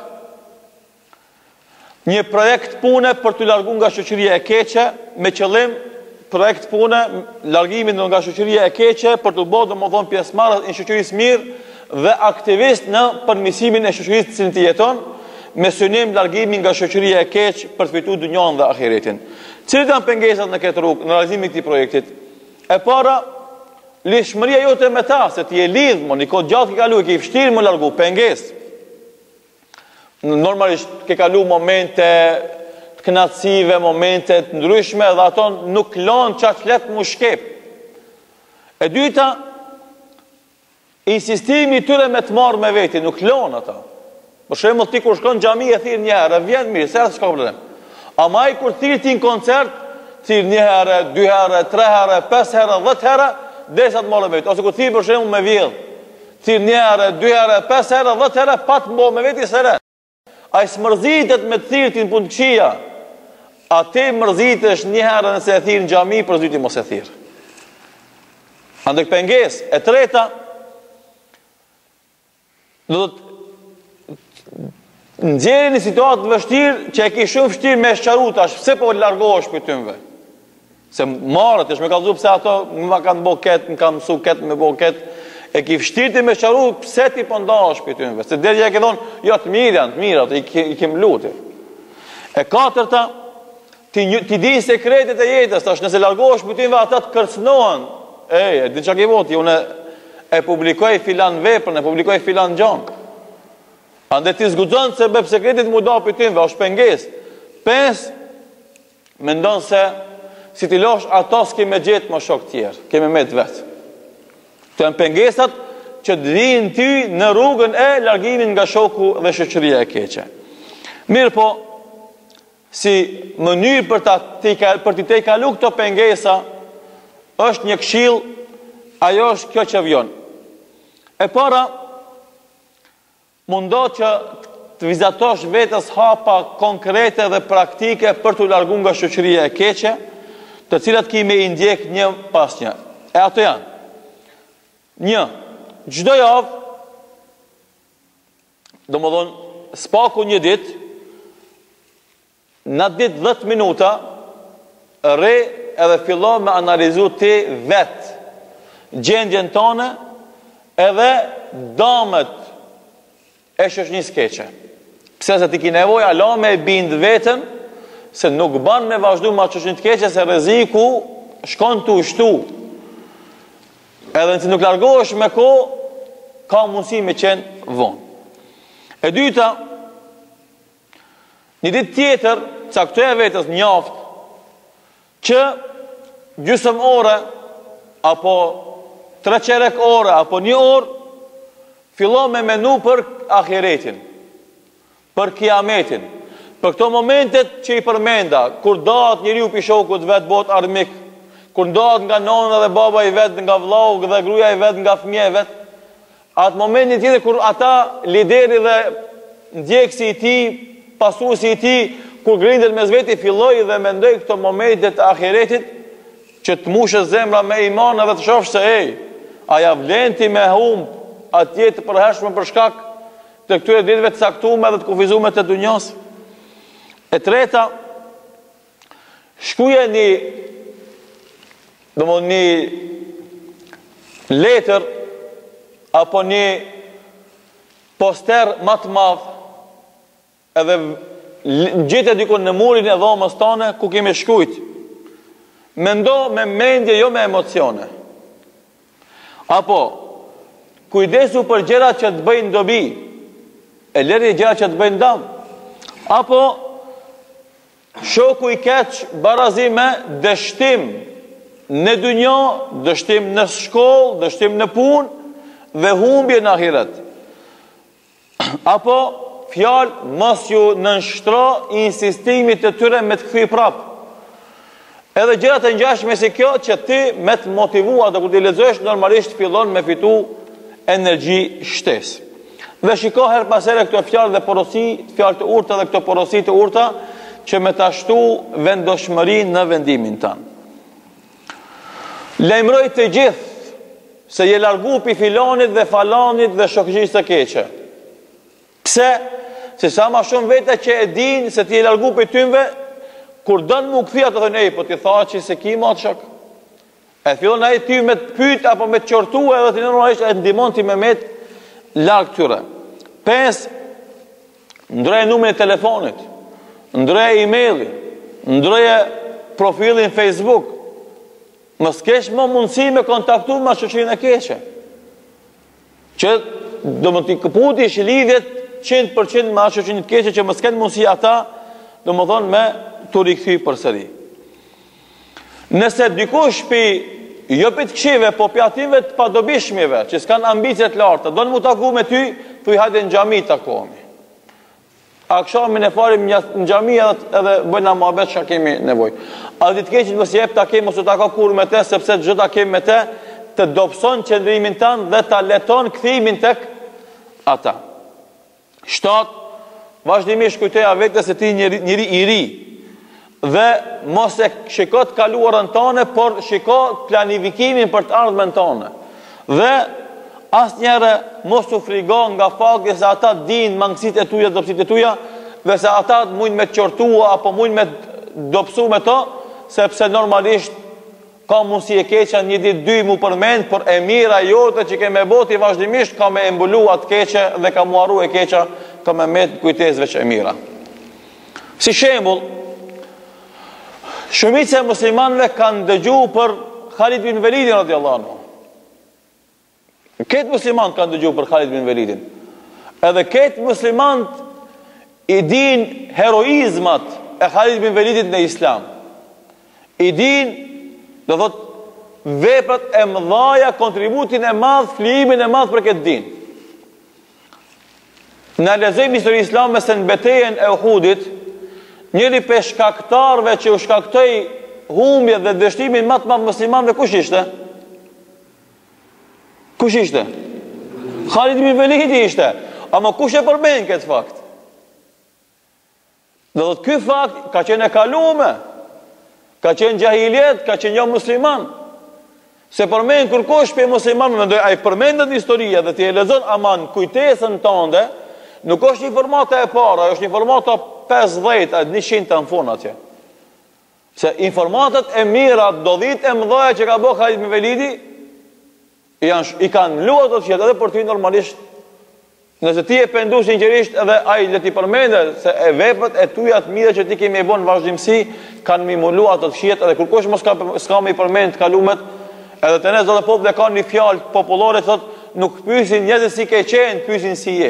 një projekt pune për të largu nga shoqëria e keqe, me qëllim projekt pune, largimin nga shoqëria e keqe, për të bërë domethënë pjesëmarrës në shoqërisë mirë dhe aktivist në përmirësimin e shoqërisë që ti jeton, me synim largimin nga shoqëria e keq për të fituar dunjon dhe ahiretin. Cilat janë pengesat në këtë rrugë, në realizimin e këtij projektit? E para, lidhshmëria jote me ta, se ti je lidh, një kohë gjatë ke kaluar, ke vështirë më largu pengesë. Normalisht ke kalu momente të kënaqësive, momente të ndryshme dhe ato nuk lën çaq let mu shkep. E dyta, insistimi i tyre me të marrë me veti, nuk lën ata. Për shembull ti kur shkon në xhami e thirr një herë, vjen mirë, s'ka problem. Ama ai kur thirr ti në koncert, thirr një herë, 2 herë, 3 herë, 5 herë, 10 herë, derisa të marrë me veti. Ose kur thirr për shembull me vjedh, thirr një herë, 2 herë, 5 herë, 10 herë, pa të mbajë me veti s'e. Ai smërzitet me të thirrtin në punë të këqija. Atë mërzitesh një herë nëse e thirr në xhami, për zyti mos e thirr. Andaj pengesë. E treta, do të nxjerrë një situatë të vështirë që e ke shumë vështirë me sqaru tash, pse po largohesh prej tyre? Se marrët, është me kallëzu pse ato më kanë bë ket, më kanë mësu ket, më bë ket, e ke vështirë ti me sqaru pse ti po ndahesh prej tyre. Se deri ja ke thonë, jo të mirë janë, të mirë, ato i kem lutur. E katërta, ti di sekretet e jetës, tash nëse largohesh prej tyre ata të kërcënohen. E di çka ke voti, unë e publikoj filan veprën, e publikoj filan gjën. Ande ti zguxon se me sekretit mu da për tyve, është pengesë. 5, mendon se si ti losh ato s'ke me gjetë më shok tjerë, keme me të vetë. Të janë pengesat që të vinë ty në rrugën e largimin nga shoku dhe shoqëria e keqe. Mirë po, si mënyrë për t'i kalu këto pengesa, është një këshill, ajo është kjo që vjon. E para, mundo që të vizatosh vetës hapa konkrete dhe praktike për të largu nga shoqëria e keqe, të cilat kime i ndjek një pas një. E ato janë. 1. Çdo javë, domethënë spaku një ditë, në ditë 10 minuta, edhe fillon me analizu ti vetë gjendjen tone edhe damet e shoqënisë keqe. Pse se ti ki nevojë ala me bind veten se nuk ban me vazhdu ma shoqëninë keqe se rreziku shkon të ushtu. Edhe nëse nuk largohesh me kohë, ka mundësi me qenë vonë. E dyta, një ditë tjetër, caktoja vetës njaftë që gjysmë ore apo 3 qerek ore apo 1 orë fillon me menu për ahiretin, për kiametin, për këto momentet që i përmenda, kur dahet njeriu pi shokut vet bot armik, kur dahet nga nona dhe baba i vet, nga vllau dhe gruaja i vet, nga fëmia i vet, atë momentin tjetër kur ata lideri dhe ndjekësi i tij, pasuesi i tij, kur grindet mes veti filloi dhe mendoi këto momente të ahiretit, që të mushë zemra me iman edhe të shofsh se a ja vlen ti me humb atje të përhershme për shkak të këtyre ditëve të caktuara dhe të kufizuara të dunjos. E treta, shkruaje një letër apo një poster më të madh edhe gjetë dikun në murin e dhomës tone ku kemi shkruajt. Mendo me mendje, jo me emocione. Apo, kujdesu për gjërat që të bëjnë dobi, e lërje gjërat që të bëjnë dëm. Apo, shoku i keq barazi me dështim në dunjo, dështim në shkollë, dështim në punë dhe humbje në ahiret. Apo, fjalë mos ju nënshtro insistimit të tyre me të kthy prap. Edhe gjërat e ngjashme si kjo që ti me të motivua dhe kur ti lexosh normalisht fillon me fitu energji shtesë. Dhe shiko her pas here këto fjalë dhe porosi, fjalë të urta dhe këto porosi të urta që me ta shtu vendoshmërinë në vendimin tan. Lajmëroj të gjithë se je largu pi filonit dhe falanit dhe shoqërisë së keqe. Pse? Se sa ma shumë vete që e din se ti je largu pi tyve, kur dënë mu këthia të thënë, po ti tha që se ki ma të shok. E fillon ai ty me të pyet apo me të qortu edhe ti normalisht e ndihmon ti me të larg tyre. 5. ndroje numrin e telefonit, ndroje e-maili, ndroje profilin Facebook. Mos kesh më mundësi me kontaktu me shoqërinë e keqe. Që do më t'i këputish lidhjet 100% me shoqërinë e keqe, që mos kenë mundësi ata, do më thonë, me t'u rikthy përsëri. Nëse dikush jo për të këshive, po për ative të padobishmive, që s'kanë ambicjet larta, do në mu taku me ty, thuj hajde në gjami takohemi. Akshamin e farim në gjami edhe bëjna muhabet që kemi nevoj. A ditë keqit mësë jep ta kemi, mësë ta ka kur me te, sepse gjë ta kemi me te, të dopson qëndrimin tanë dhe ta leton këthimin tek ata. 7. Vazhdimisht kujtoja vetë se ti njëri i ri, dhe mos e shiko të kaluarën tone, por shiko planifikimin për të ardhmen tone. Dhe asë njëre mos u frigon nga fakti se ata din mangësit e tuja, dopsit e tuja, dhe se ata mujnë me të qortua, apo mujnë me dopsu me to, sepse normalisht ka mundësi e keqa një ditë dy mu përmend, por e mira jote që ke me boti vazhdimisht ka me embullu atë keqe dhe ka muaru e keqa, ka me met kujtesve që e mira. Si shembull, shumica e muslimanëve kanë dëgju për Khalid bin Velidin radiallahu anhu. Këtë musliman kanë dëgju për Khalid bin Velidin. Edhe këtë muslimanët i din heroizmat e Khalid bin Velidit në islam. I din, do thot, veprat e mëdhaja, kontributin e madh, flimin e madh për këtë din. Në lexojmë histori islame se në betejën e Uhudit, njëri për shkaktarve që u shkaktoi humbje dhe dështimin më të madh muslimanëve kush ishte? Kush ishte? Khalid bin Velidi ishte. Ama kush e përmend këtë fakt? Dhe dhëtë ky fakt ka qenë e kalume, ka qenë gjahiljet, ka qenë jo musliman. Se përmend kërkosh për musliman, mendoj, a i përmendet në historia dhe ti e lexon aman kujtesën tënde, nuk është një formata e para, është një formata 50, 100 të në fund atje. Se informatat e mira, dodhit e mëdhaja që ka bërë Khalid bin Velidi, i kanë luat të qëtë edhe për ty normalisht, nëse ti e pendu sinqerisht edhe ai le ti përmende se e veprat e tuja të mira që ti kemi e bon vazhdimsi kanë mi mullu ato të fshihet, edhe kërkosh mos s'ka me i përmend të kalumet, edhe të ne zotë popull dhe ka një fjalë popullore thot nuk pyesin njerëzit si ke qenë, pyesin si je.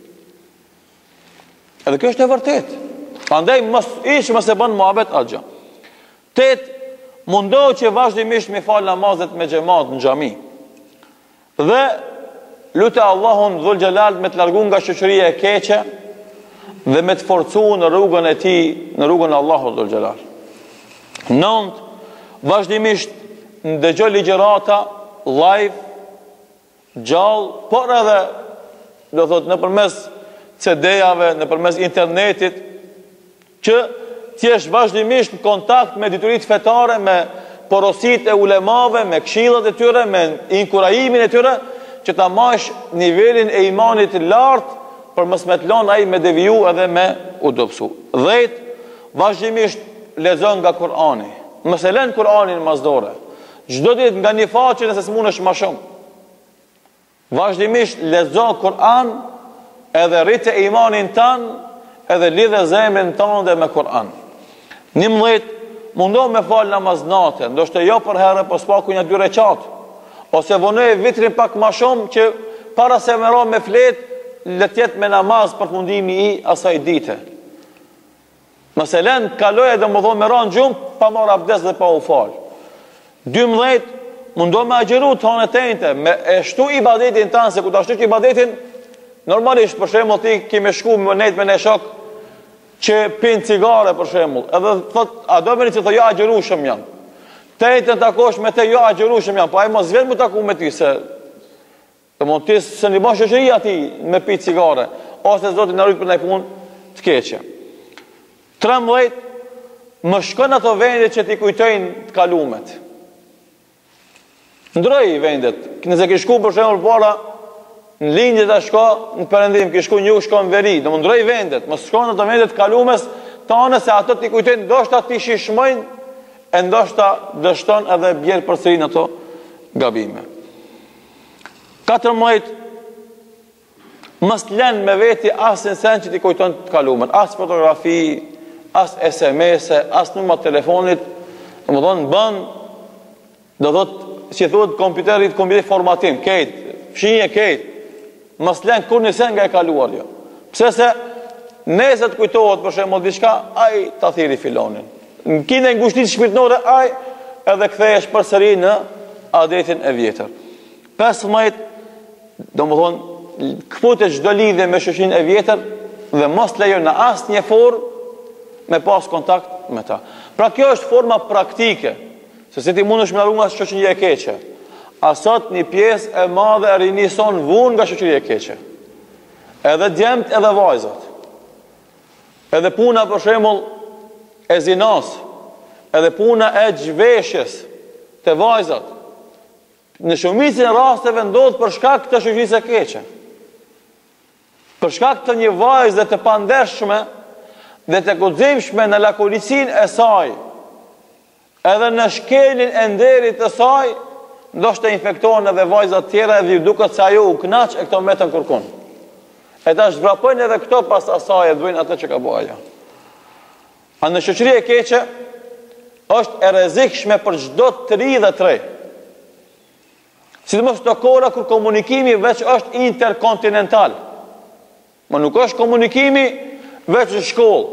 Edhe kjo është e vërtet. Prandaj mos e bën muhabet atë. 8. Mundohu që vazhdimisht me fal namazet me xhamat në xhami. Dhe lutë Allahun dhul xhelal me të largu nga shoqëria e keqe dhe me të forcu në rrugën e tij, në rrugën e Allahut dhul xhelal. 9. Vazhdimisht ndëgjoj ligjërata live, gjallë, por edhe do thot nëpërmes CD-jave, nëpërmes internetit, që ti jesh vazhdimisht në kontakt me diturit fetare, me porosit e ulemave, me këshillat e tyre, me inkurajimin e tyre, që ta mash nivelin e imanit lartë për mos me të lënë ai me deviju edhe me u dobësu. 10. Vazhdimisht lexon nga Kurani. Mos e lën Kur'anin masdore. Çdo ditë nga një faqe nëse s'mundesh më shumë. Vazhdimisht lexo Kur'an, edhe rritë imanin tanë, edhe lidhe zemrin tënde me Kur'an. 11. Mundohu me fal namaz natë, ndoshta jo për herë, po s'paku një 2 rekat. Ose vonoj vitrin pak më shumë që para se më ra me flet, le të jetë me namaz përfundimi i asaj dite. Meselen kaloje dhe më thonë me ra në gjumë, pa marr abdes dhe pa u fal. 12. Mundohu me agjeru të hanë tënde, me e shtu ibadetin tanë, se ku ta shtysh ibadetin, normalisht për shembull ti kime shku me net me në shok që pin cigare për shembull, edhe thot a do bëni që thot jo agjerushëm janë. Të takosh me te jo agjerushëm janë, po ai mos vjen më taku me ty se të mund ti se një bash shoqëria ti me pi cigare, ose zoti na rrit për ndaj punë të keqe. 13. Më shkon ato vende që ti kujtojnë të kalumet. Ndroj vendet. Nëse ke shku për shembull para në lindje ta shko në perëndim, ke shku një shko në veri, do më ndroj vendet, mos shkon ato vendet të kalumes tonë se ato ti kujtojnë, ndoshta ti shishmojnë, e ndoshta dështon edhe bjerë përsëri në ato gabime. 14. Mos lën me veti asnjë sen që t'i kujton të kaluamën, as fotografi, as SMS, as numër telefonit, domethënë bën, do thotë si thuhet kompjuterit formatim, fshinje mos lën kur në sen nga e kaluar jo. Pse se nëse të kujtohet për shembull diçka, ai ta thirri filonin. Në kinë ngushtit shpirtërore, ai edhe kthehesh përsëri në adetin e vjetër. 15, domethënë këpute çdo lidhje me shoqin e vjetër dhe mos lejo në asnjë formë me pas kontakt me ta. Pra kjo është forma praktike, se si ti mundesh me largu nga shoqëria e keqe. A sot një pjesë e madhe e rinison vuan nga shoqëria e keqe. Edhe djemt edhe vajzat. Edhe puna për shembull e zinas, edhe puna e zhveshjes të vajzat. Në shumicën e rasteve ndodh për shkak të shoqërisë së keqe. Për shkak të një vajze të pandershme dhe të guximshme në lakuricin e saj, edhe në shkelin e nderit të saj, ndoshta infektohen edhe vajzat tjera dhe duket se ajo u kënaq e këto metën kërkon. E ta zvrapojnë edhe këto pas asaj e duajnë atë që ka bëja. A në shoqëri e keqe është e rrezikshme për çdo të ri dhe të re. Sidomos të kohëra kur komunikimi veç është interkontinental. Ma nuk është komunikimi veç në shkollë.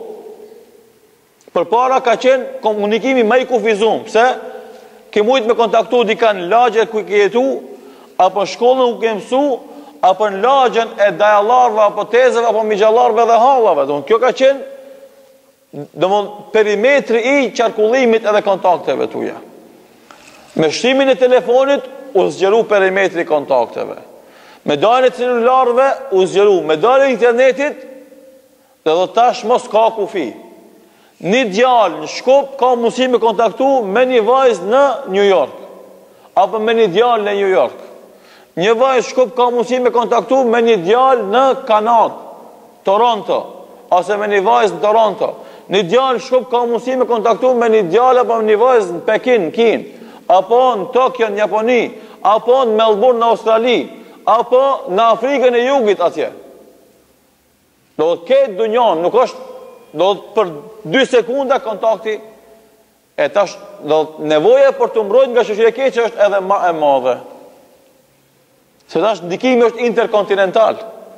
Përpara ka qenë komunikimi më i kufizum. Pse? Ke mujt me kontaktu di kanë lagje ku ke jetu, apo në shkollën ku ke mësu, apo në lagjen e dajallarve, apo tezeve, apo migjallarve dhe hallave. Kjo ka qenë perimetri i qarkullimit edhe kontakteve tuja. Me shtimin e telefonit u zgjeru perimetri i kontakteve. Me dalën e celularëve u zgjeru, me dalën e internetit dhe do tash mos ka kufi. Një djalë në Shkup ka mundësi me kontaktu me një vajzë në New York, apo me një djalë në New York. Një vajzë Shkup ka mundësi me kontaktu me një djalë në Kanadë, Toronto, ose me një vajzë në Toronto. Një djalë Shkup ka mundësi me kontaktu me një djalë apo me një vajzë në Pekin, në Kinë, apo në Tokyo, në Japoni, apo në Melbourne, në Australi, apo në Afrikën e Jugit atje. Do të ketë dunjon, nuk është do të për 2 sekunda kontakti e tash do të nevoja për të mbrojtur nga shoqëria e keqe është edhe më e madhe. Se tash ndikimi është interkontinental.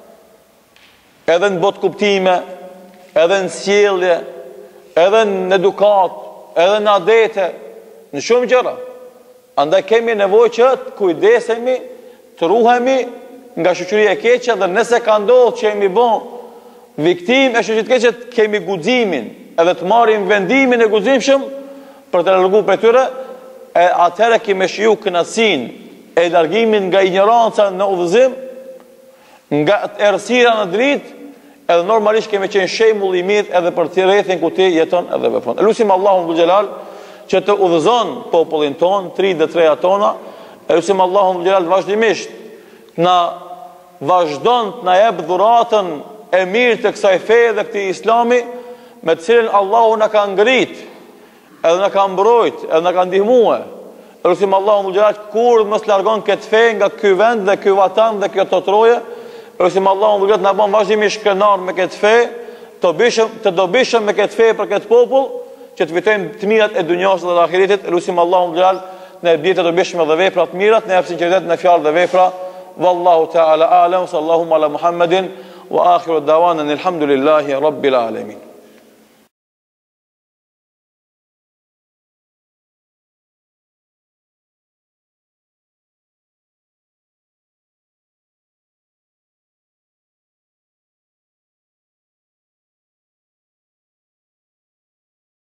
Edhe në botë kuptime, edhe në sjellje, edhe në edukat, edhe në adete, në shumë gjëra. Andaj kemi nevojë që të kujdesemi, të ruhemi nga shoqëria e keqe dhe nëse ka ndodhur që jemi bën viktimë e shoqërisë keqe, kemi guximin edhe të marrim vendimin e guximshëm për të larguar prej tyre, e atëherë kemi shiju kënaqësinë e largimin nga ignoranca në udhëzim, nga errësira në dritë, edhe normalisht kemi qenë shembull i mirë edhe për të rrethin ku ti jeton edhe vepron. Lutim Allahun dhul xhelal që të udhëzon popullin ton, 3 dhe 3 tona. Lutim Allahun dhul xhelal vazhdimisht na vazhdon të na jep dhuratën e mirë të kësaj feje dhe këtij islami, me të cilën Allahu na ka ngrit, edhe na ka mbrojt, edhe na ka ndihmuar. Lutim Allahun dhul xhelal kur mos largon këtë fe nga ky vend dhe ky vatan dhe kjo totroje. Lutim Allahun dhul xhelal na bën vazhdimisht krenar me këtë fe, të dobishëm me këtë fe për këtë popull, që të fitojmë të mirat e dunjos dhe të ahiretit. Lutim Allahun dhul xhelal në bjetë të dobishme dhe vepra të mirat, në jap sinqeritet në fjalë dhe vepra. Wallahu ta'ala a'lam, sallallahu ala Muhammedin wa akhiru da'wana alhamdulillahi rabbil alamin.